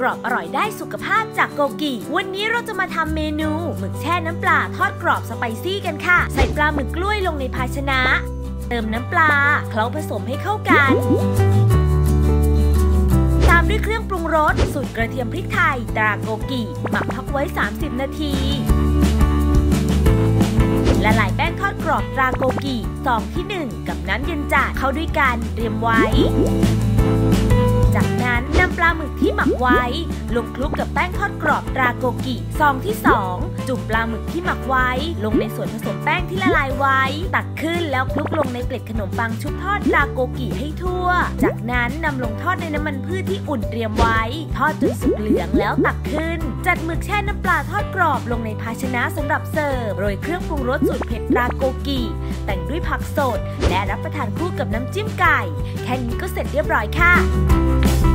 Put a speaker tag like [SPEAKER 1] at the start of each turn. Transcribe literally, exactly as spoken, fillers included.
[SPEAKER 1] รอบอร่อยได้สุขภาพจากโกกิวันนี้เราจะมาทำเมนูหมึกแช่น้ำปลาทอดกรอบสไปซี่กันค่ะใส่ปลาหมึกกล้วยลงในภาชนะเติมน้ำปลาเคล้าผสมให้เข้ากันตามด้วยเครื่องปรุงรสสูตรกระเทียมพริกไทยตราโกกิหมักพักไว้สามสิบนาทีละลายแป้งทอดกรอบตราโกกิซองที่หนึ่งกับน้ำเย็นจัดเข้าด้วยกันเตรียมไว้จากนั้นนำปลาหมึกที่หมักไว้ลงคลุกกับแป้งทอดกรอบตราโกกิซองที่สองจุ่มปลาหมึกที่หมักไว้ลงในส่วนผสมแป้งที่ละลายไว้ตักขึ้นแล้วคลุกลงในเกล็ดขนมปังชุบทอดตราโกกิให้ทั่วจากนั้นนำลงทอดในน้ำมันพืชที่อุ่นเตรียมไว้ทอดจนสุกเหลืองแล้วตักขึ้นจัดหมึกแช่น้ำปลาทอดกรอบลงในภาชนะสำหรับเสิร์ฟโรยเครื่องปรุงรสสูตรเผ็ดตราโกกิแต่งด้วยผักสดและรับประทานคู่กับน้ำจิ้มไก่แค่นี้ก็เสร็จเรียบร้อยค่ะ